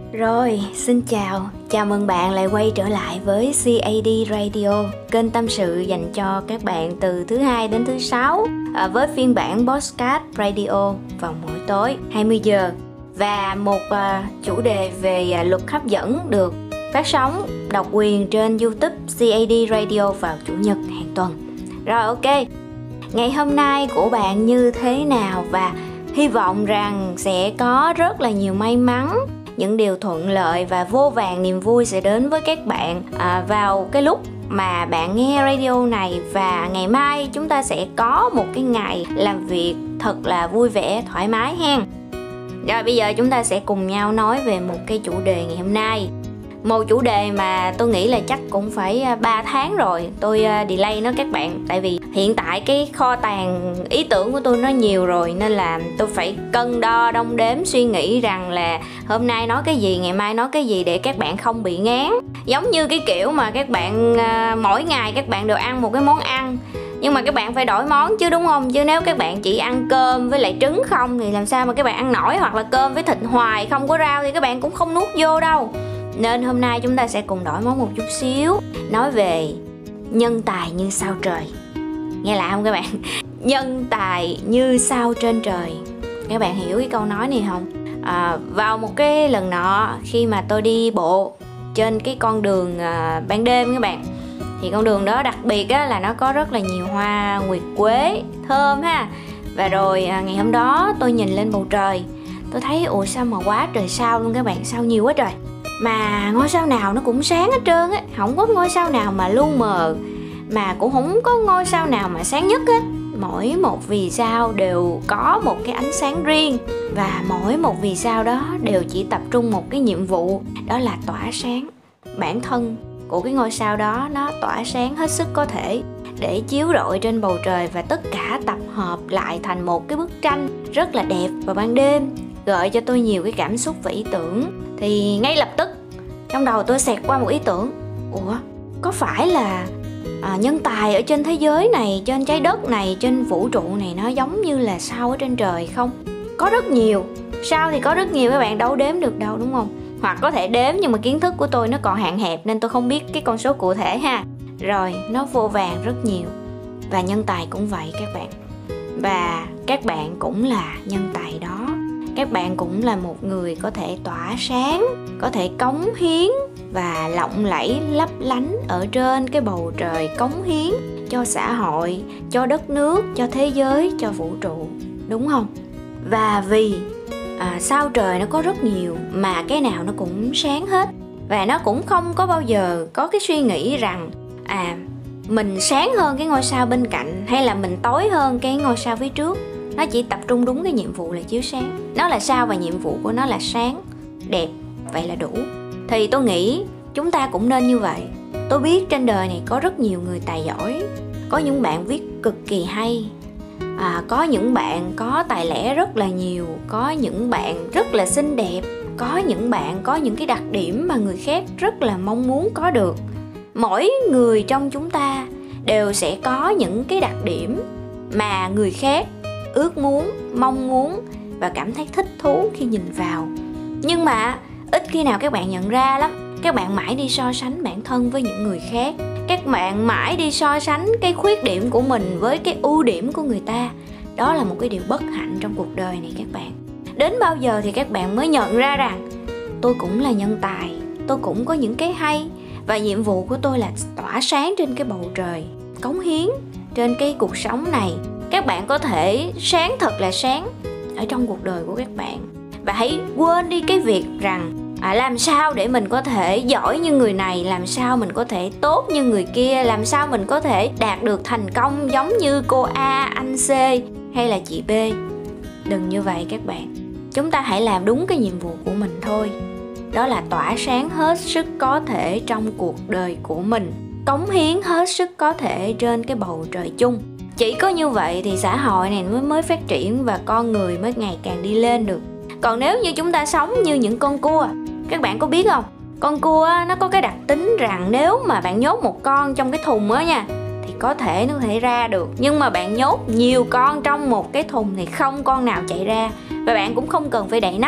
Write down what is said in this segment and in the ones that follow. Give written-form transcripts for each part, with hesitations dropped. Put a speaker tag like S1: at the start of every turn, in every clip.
S1: Rồi, xin chào mừng bạn lại quay trở lại với CAD Radio, kênh tâm sự dành cho các bạn từ thứ 2 đến thứ 6 với phiên bản podcast radio vào mỗi tối 20 giờ và một chủ đề về luật hấp dẫn được phát sóng độc quyền trên YouTube CAD Radio vào Chủ nhật hàng tuần. Rồi ok, ngày hôm nay của bạn như thế nào và hy vọng rằng sẽ có rất là nhiều may mắn, những điều thuận lợi và vô vàn niềm vui sẽ đến với các bạn vào cái lúc mà bạn nghe radio này. Và ngày mai chúng ta sẽ có một cái ngày làm việc thật là vui vẻ, thoải mái hen. Rồi bây giờ chúng ta sẽ cùng nhau nói về một cái chủ đề ngày hôm nay. Một chủ đề mà tôi nghĩ là chắc cũng phải 3 tháng rồi tôi delay nó các bạn. Tại vì hiện tại cái kho tàng ý tưởng của tôi nó nhiều rồi, nên là tôi phải cân đo đong đếm suy nghĩ rằng là hôm nay nói cái gì, ngày mai nói cái gì để các bạn không bị ngán. Giống như cái kiểu mà các bạn mỗi ngày các bạn đều ăn một cái món ăn, nhưng mà các bạn phải đổi món chứ, đúng không? Chứ nếu các bạn chỉ ăn cơm với lại trứng không thì làm sao mà các bạn ăn nổi, hoặc là cơm với thịt hoài không có rau thì các bạn cũng không nuốt vô đâu. Nên hôm nay chúng ta sẽ cùng đổi món một chút xíu, nói về nhân tài như sao trời. Nghe lạ không các bạn? Nhân tài như sao trên trời. Các bạn hiểu cái câu nói này không? Vào một cái lần nọ khi mà tôi đi bộ trên cái con đường ban đêm các bạn, thì con đường đó đặc biệt á, là nó có rất là nhiều hoa nguyệt quế thơm ha. Và rồi ngày hôm đó tôi nhìn lên bầu trời, tôi thấy ủa sao mà quá trời sao luôn các bạn, sao nhiều quá trời. Mà ngôi sao nào nó cũng sáng hết trơn á, không có ngôi sao nào mà lu mờ, mà cũng không có ngôi sao nào mà sáng nhất hết. Mỗi một vì sao đều có một cái ánh sáng riêng, và mỗi một vì sao đó đều chỉ tập trung một cái nhiệm vụ, đó là tỏa sáng. Bản thân của cái ngôi sao đó nó tỏa sáng hết sức có thể để chiếu rọi trên bầu trời, và tất cả tập hợp lại thành một cái bức tranh rất là đẹp vào ban đêm, gợi cho tôi nhiều cái cảm xúc và ý tưởng. Thì ngay lập tức trong đầu tôi xẹt qua một ý tưởng, ủa có phải là nhân tài ở trên thế giới này, trên trái đất này, trên vũ trụ này nó giống như là sao ở trên trời không? Có rất nhiều sao, thì có rất nhiều các bạn, đâu đếm được đâu, đúng không? Hoặc có thể đếm nhưng mà kiến thức của tôi nó còn hạn hẹp nên tôi không biết cái con số cụ thể ha. Rồi nó vô vàn rất nhiều, và nhân tài cũng vậy các bạn. Và các bạn cũng là nhân tài đó. Các bạn cũng là một người có thể tỏa sáng, có thể cống hiến và lộng lẫy lấp lánh ở trên cái bầu trời, cống hiến cho xã hội, cho đất nước, cho thế giới, cho vũ trụ, đúng không? Và vì sao trời nó có rất nhiều mà cái nào nó cũng sáng hết, và nó cũng không có bao giờ có cái suy nghĩ rằng mình sáng hơn cái ngôi sao bên cạnh, hay là mình tối hơn cái ngôi sao phía trước. Nó chỉ tập trung đúng cái nhiệm vụ là chiếu sáng. Nó là sao và nhiệm vụ của nó là sáng, đẹp, vậy là đủ. Thì tôi nghĩ chúng ta cũng nên như vậy. Tôi biết trên đời này có rất nhiều người tài giỏi, có những bạn viết cực kỳ hay, có những bạn có tài lẻ rất là nhiều, có những bạn rất là xinh đẹp, có những bạn có những cái đặc điểm mà người khác rất là mong muốn có được. Mỗi người trong chúng ta đều sẽ có những cái đặc điểm mà người khác ước muốn, mong muốn và cảm thấy thích thú khi nhìn vào. Nhưng mà ít khi nào các bạn nhận ra lắm. Các bạn mãi đi so sánh bản thân với những người khác. Các bạn mãi đi so sánh cái khuyết điểm của mình với cái ưu điểm của người ta. Đó là một cái điều bất hạnh trong cuộc đời này các bạn. Đến bao giờ thì các bạn mới nhận ra rằng tôi cũng là nhân tài, tôi cũng có những cái hay, và nhiệm vụ của tôi là tỏa sáng trên cái bầu trời, cống hiến trên cái cuộc sống này. Các bạn có thể sáng thật là sáng ở trong cuộc đời của các bạn. Và hãy quên đi cái việc rằng làm sao để mình có thể giỏi như người này, làm sao mình có thể tốt như người kia, làm sao mình có thể đạt được thành công giống như cô A, anh C hay là chị B. Đừng như vậy các bạn. Chúng ta hãy làm đúng cái nhiệm vụ của mình thôi. Đó là tỏa sáng hết sức có thể trong cuộc đời của mình, cống hiến hết sức có thể trên cái bầu trời chung. Chỉ có như vậy thì xã hội này mới phát triển và con người mới ngày càng đi lên được. Còn nếu như chúng ta sống như những con cua, các bạn có biết không? Con cua nó có cái đặc tính rằng nếu mà bạn nhốt một con trong cái thùng á nha, thì có thể nó có thể ra được. Nhưng mà bạn nhốt nhiều con trong một cái thùng thì không con nào chạy ra. Và bạn cũng không cần phải đậy nắp.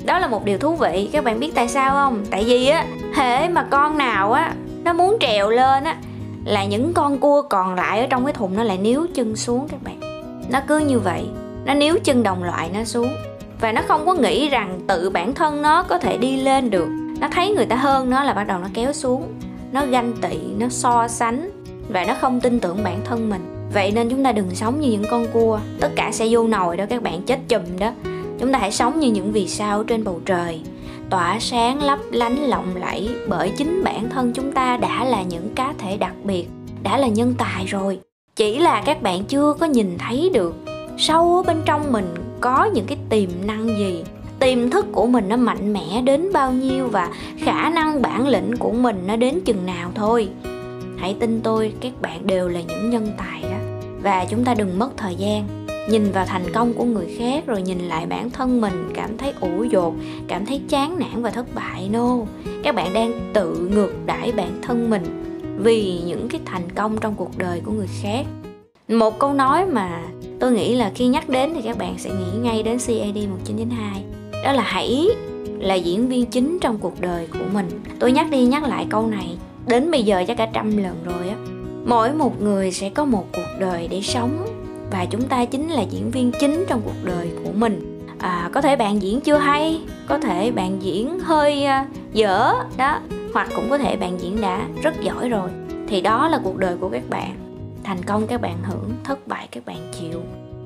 S1: Đó là một điều thú vị. Các bạn biết tại sao không? Tại vì á, hễ mà con nào á nó muốn trèo lên á là những con cua còn lại ở trong cái thùng nó lại níu chân xuống các bạn. Nó cứ như vậy, nó níu chân đồng loại nó xuống. Và nó không có nghĩ rằng tự bản thân nó có thể đi lên được. Nó thấy người ta hơn nó là bắt đầu nó kéo xuống. Nó ganh tị, nó so sánh và nó không tin tưởng bản thân mình. Vậy nên chúng ta đừng sống như những con cua, tất cả sẽ vô nồi đó các bạn, chết chùm đó. Chúng ta hãy sống như những vì sao trên bầu trời, tỏa sáng lấp lánh lộng lẫy, bởi chính bản thân chúng ta đã là những cá thể đặc biệt, đã là nhân tài rồi. Chỉ là các bạn chưa có nhìn thấy được sâu ở bên trong mình có những cái tiềm năng gì, tiềm thức của mình nó mạnh mẽ đến bao nhiêu và khả năng bản lĩnh của mình nó đến chừng nào thôi. Hãy tin tôi, các bạn đều là những nhân tài đó. Và chúng ta đừng mất thời gian nhìn vào thành công của người khác rồi nhìn lại bản thân mình cảm thấy ủ dột, cảm thấy chán nản và thất bại. No, các bạn đang tự ngược đãi bản thân mình vì những cái thành công trong cuộc đời của người khác. Một câu nói mà tôi nghĩ là khi nhắc đến thì các bạn sẽ nghĩ ngay đến CAD 1992. Đó là hãy là diễn viên chính trong cuộc đời của mình. Tôi nhắc đi nhắc lại câu này đến bây giờ chắc cả 100 lần rồi á. Mỗi một người sẽ có một cuộc đời để sống và chúng ta chính là diễn viên chính trong cuộc đời của mình. Có thể bạn diễn chưa hay, có thể bạn diễn hơi dở đó, hoặc cũng có thể bạn diễn đã rất giỏi rồi. Thì đó là cuộc đời của các bạn. Thành công các bạn hưởng, thất bại các bạn chịu.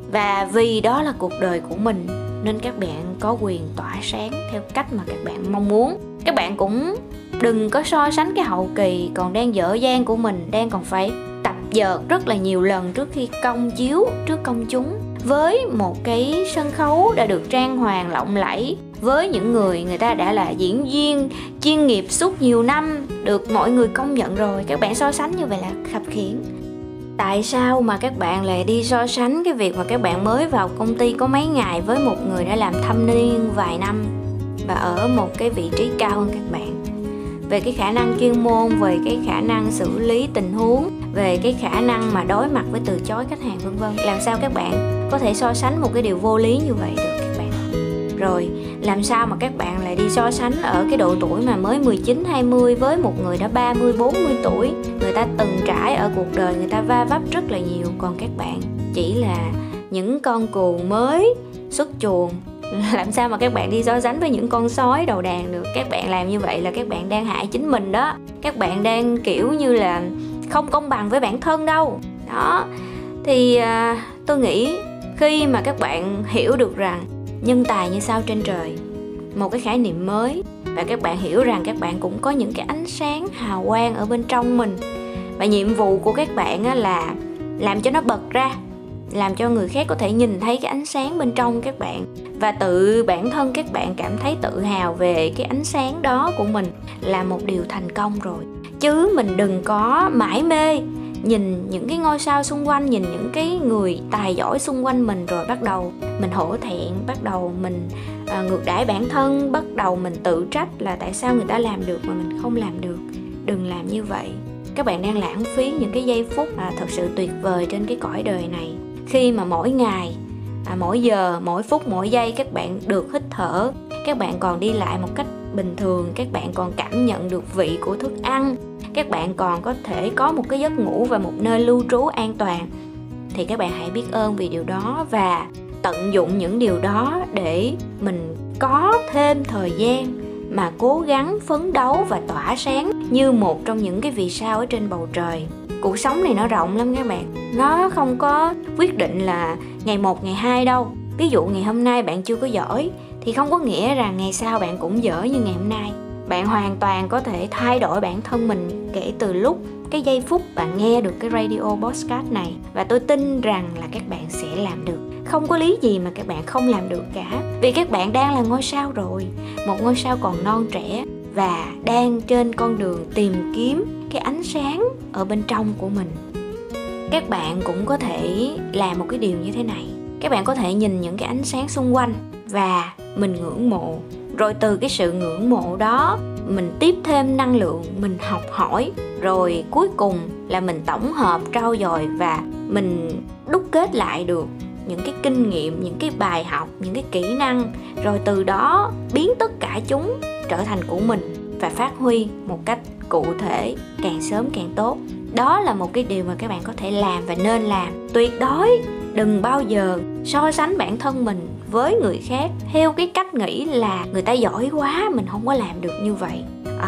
S1: Và vì đó là cuộc đời của mình nên các bạn có quyền tỏa sáng theo cách mà các bạn mong muốn. Các bạn cũng đừng có so sánh cái hậu kỳ còn đang dở dang của mình, đang còn phải tập dượt rất là nhiều lần trước khi công chiếu trước công chúng, với một cái sân khấu đã được trang hoàng lộng lẫy, với những người ta đã là diễn viên chuyên nghiệp suốt nhiều năm, được mọi người công nhận rồi. Các bạn so sánh như vậy là khập khiễng. Tại sao mà các bạn lại đi so sánh cái việc mà các bạn mới vào công ty có mấy ngày với một người đã làm thâm niên vài năm và ở một cái vị trí cao hơn các bạn? Về cái khả năng chuyên môn, về cái khả năng xử lý tình huống, về cái khả năng mà đối mặt với từ chối khách hàng vân vân. Làm sao các bạn có thể so sánh một cái điều vô lý như vậy được các bạn? Rồi làm sao mà các bạn lại đi so sánh ở cái độ tuổi mà mới 19, 20 với một người đã 30, 40 tuổi. Người ta từng trải ở cuộc đời, người ta va vấp rất là nhiều. Còn các bạn chỉ là những con cừu mới xuất chuồng. Làm sao mà các bạn đi so sánh với những con sói đầu đàn được? Các bạn làm như vậy là các bạn đang hại chính mình đó. Các bạn đang kiểu như là không công bằng với bản thân đâu. Đó, thì tôi nghĩ khi mà các bạn hiểu được rằng nhân tài như sao trên trời, một cái khái niệm mới, và các bạn hiểu rằng các bạn cũng có những cái ánh sáng hào quang ở bên trong mình, và nhiệm vụ của các bạn là làm cho nó bật ra, làm cho người khác có thể nhìn thấy cái ánh sáng bên trong các bạn, và tự bản thân các bạn cảm thấy tự hào về cái ánh sáng đó của mình là một điều thành công rồi. Chứ mình đừng có mải mê nhìn những cái ngôi sao xung quanh, nhìn những cái người tài giỏi xung quanh mình rồi bắt đầu mình hổ thẹn, bắt đầu mình ngược đãi bản thân, bắt đầu mình tự trách là tại sao người ta làm được mà mình không làm được. Đừng làm như vậy. Các bạn đang lãng phí những cái giây phút thật sự tuyệt vời trên cái cõi đời này. Khi mà mỗi ngày, mỗi giờ, mỗi phút, mỗi giây các bạn được hít thở, các bạn còn đi lại một cách bình thường, các bạn còn cảm nhận được vị của thức ăn, các bạn còn có thể có một cái giấc ngủ và một nơi lưu trú an toàn, thì các bạn hãy biết ơn vì điều đó và tận dụng những điều đó để mình có thêm thời gian mà cố gắng phấn đấu và tỏa sáng như một trong những cái vì sao ở trên bầu trời. Cuộc sống này nó rộng lắm các bạn. Nó không có quyết định là ngày 1, ngày 2 đâu. Ví dụ ngày hôm nay bạn chưa có giỏi thì không có nghĩa rằng ngày sau bạn cũng giỏi như ngày hôm nay. Bạn hoàn toàn có thể thay đổi bản thân mình kể từ lúc cái giây phút bạn nghe được cái radio podcast này. Và tôi tin rằng là các bạn sẽ làm được. Không có lý gì mà các bạn không làm được cả. Vì các bạn đang là ngôi sao rồi. Một ngôi sao còn non trẻ và đang trên con đường tìm kiếm cái ánh sáng ở bên trong của mình. Các bạn cũng có thể làm một cái điều như thế này. Các bạn có thể nhìn những cái ánh sáng xung quanh và mình ngưỡng mộ. Rồi từ cái sự ngưỡng mộ đó mình tiếp thêm năng lượng, mình học hỏi. Rồi cuối cùng là mình tổng hợp, trau dồi và mình đúc kết lại được những cái kinh nghiệm, những cái bài học, những cái kỹ năng, rồi từ đó biến tất cả chúng trở thành của mình và phát huy một cách cụ thể, càng sớm càng tốt. Đó là một cái điều mà các bạn có thể làm và nên làm. Tuyệt đối đừng bao giờ so sánh bản thân mình với người khác theo cái cách nghĩ là người ta giỏi quá, mình không có làm được như vậy.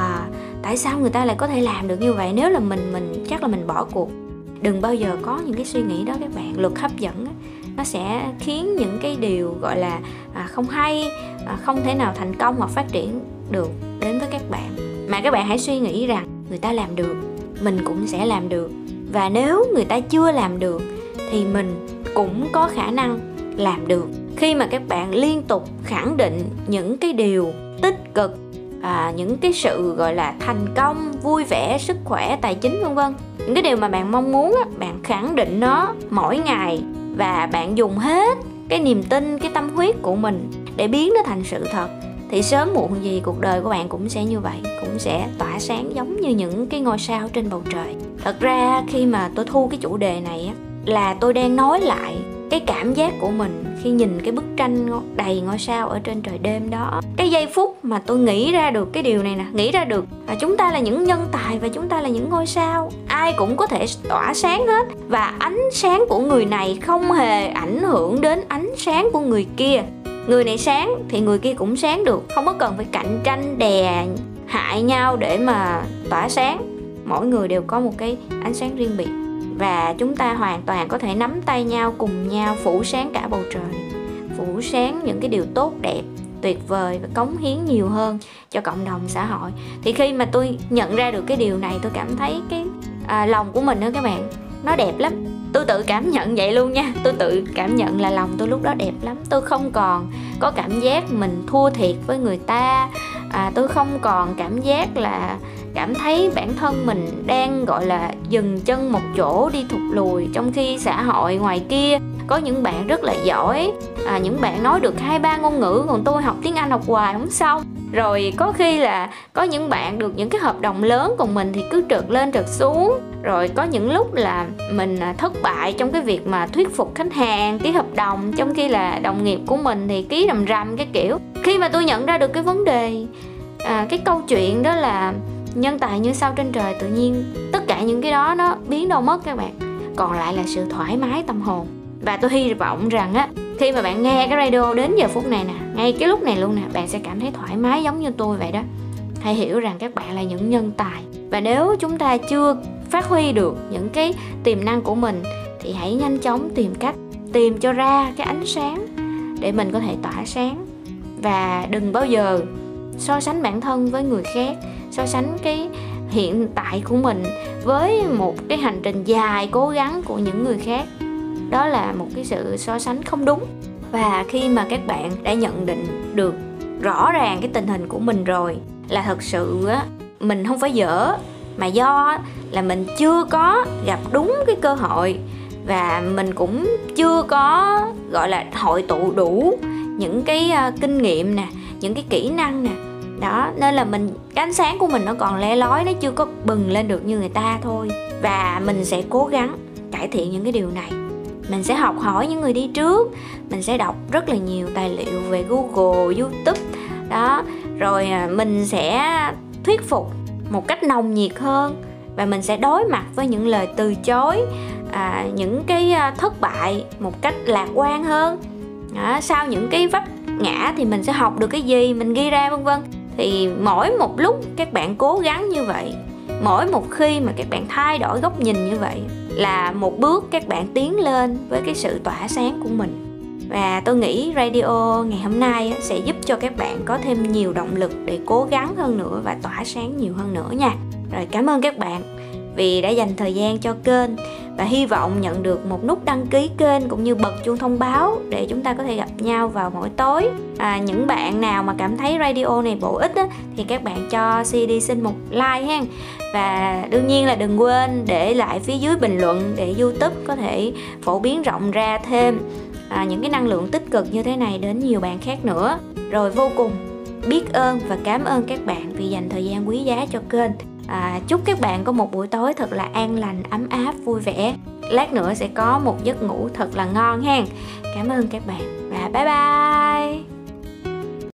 S1: Tại sao người ta lại có thể làm được như vậy, nếu là mình chắc là mình bỏ cuộc. Đừng bao giờ có những cái suy nghĩ đó các bạn. Luật hấp dẫn nó sẽ khiến những cái điều gọi là không hay, không thể nào thành công hoặc phát triển được đến với các bạn. Mà các bạn hãy suy nghĩ rằng người ta làm được, mình cũng sẽ làm được. Và nếu người ta chưa làm được thì mình cũng có khả năng làm được. Khi mà các bạn liên tục khẳng định những cái điều tích cực, những cái sự gọi là thành công, vui vẻ, sức khỏe, tài chính vân vân, những cái điều mà bạn mong muốn á, bạn khẳng định nó mỗi ngày và bạn dùng hết cái niềm tin, cái tâm huyết của mình để biến nó thành sự thật, thì sớm muộn gì cuộc đời của bạn cũng sẽ như vậy, cũng sẽ tỏa sáng giống như những cái ngôi sao trên bầu trời. Thật ra khi mà tôi thu cái chủ đề này á, là tôi đang nói lại cái cảm giác của mình khi nhìn cái bức tranh đầy ngôi sao ở trên trời đêm đó. Cái giây phút mà tôi nghĩ ra được cái điều này nè, nghĩ ra được là chúng ta là những nhân tài và chúng ta là những ngôi sao, ai cũng có thể tỏa sáng hết, và ánh sáng của người này không hề ảnh hưởng đến ánh sáng của người kia. Người này sáng thì người kia cũng sáng được, không có cần phải cạnh tranh đè hại nhau để mà tỏa sáng. Mỗi người đều có một cái ánh sáng riêng biệt, và chúng ta hoàn toàn có thể nắm tay nhau, cùng nhau phủ sáng cả bầu trời, phủ sáng những cái điều tốt đẹp, tuyệt vời và cống hiến nhiều hơn cho cộng đồng xã hội. Thì khi mà tôi nhận ra được cái điều này, tôi cảm thấy cái lòng của mình đó các bạn, nó đẹp lắm. Tôi tự cảm nhận vậy luôn nha. Tôi tự cảm nhận là lòng tôi lúc đó đẹp lắm. Tôi không còn có cảm giác mình thua thiệt với người ta. Tôi không còn cảm giác là cảm thấy bản thân mình đang gọi là dừng chân một chỗ, đi thụt lùi. Trong khi xã hội ngoài kia có những bạn rất là giỏi, những bạn nói được 2-3 ngôn ngữ, còn tôi học tiếng Anh học hoài không xong. Rồi có khi là có những bạn được những cái hợp đồng lớn, còn mình thì cứ trượt lên trượt xuống. Rồi có những lúc là mình thất bại trong cái việc mà thuyết phục khách hàng ký hợp đồng, trong khi là đồng nghiệp của mình thì ký rầm rầm cái kiểu. Khi mà tôi nhận ra được cái vấn đề, cái câu chuyện đó là nhân tài như sao trên trời, tự nhiên tất cả những cái đó nó biến đâu mất các bạn. Còn lại là sự thoải mái tâm hồn. Và tôi hy vọng rằng á, khi mà bạn nghe cái radio đến giờ phút này nè, ngay cái lúc này luôn nè, bạn sẽ cảm thấy thoải mái giống như tôi vậy đó. Hãy hiểu rằng các bạn là những nhân tài, và nếu chúng ta chưa phát huy được những cái tiềm năng của mình thì hãy nhanh chóng tìm cách tìm cho ra cái ánh sáng để mình có thể tỏa sáng. Và đừng bao giờ so sánh bản thân với người khác, so sánh cái hiện tại của mình với một cái hành trình dài cố gắng của những người khác. Đó là một cái sự so sánh không đúng. Và khi mà các bạn đã nhận định được rõ ràng cái tình hình của mình rồi, là thật sự á, mình không phải dở, mà do là mình chưa có gặp đúng cái cơ hội, và mình cũng chưa có gọi là hội tụ đủ những cái kinh nghiệm nè, những cái kỹ năng nè. Đó, nên là cái ánh sáng của mình nó còn le lói, nó chưa có bừng lên được như người ta thôi. Và mình sẽ cố gắng cải thiện những cái điều này. Mình sẽ học hỏi những người đi trước, mình sẽ đọc rất là nhiều tài liệu về Google, YouTube. Đó, rồi mình sẽ thuyết phục một cách nồng nhiệt hơn, và mình sẽ đối mặt với những lời từ chối, những cái thất bại một cách lạc quan hơn. Sau những cái vấp ngã thì mình sẽ học được cái gì, mình ghi ra vân vân. Thì mỗi một lúc các bạn cố gắng như vậy, mỗi một khi mà các bạn thay đổi góc nhìn như vậy, là một bước các bạn tiến lên với cái sự tỏa sáng của mình. Và tôi nghĩ radio ngày hôm nay sẽ giúp cho các bạn có thêm nhiều động lực để cố gắng hơn nữa và tỏa sáng nhiều hơn nữa nha. Rồi, cảm ơn các bạn vì đã dành thời gian cho kênh, và hy vọng nhận được một nút đăng ký kênh cũng như bật chuông thông báo để chúng ta có thể gặp nhau vào mỗi tối. Những bạn nào mà cảm thấy radio này bổ ích á, thì các bạn cho CD xin một like ha. Và đương nhiên là đừng quên để lại phía dưới bình luận để YouTube có thể phổ biến rộng ra thêm những cái năng lượng tích cực như thế này đến nhiều bạn khác nữa. Rồi, vô cùng biết ơn và cảm ơn các bạn vì dành thời gian quý giá cho kênh. Chúc các bạn có một buổi tối thật là an lành, ấm áp, vui vẻ lát nữa sẽ có một giấc ngủ thật là ngon hen. Cảm ơn các bạn và bye bye.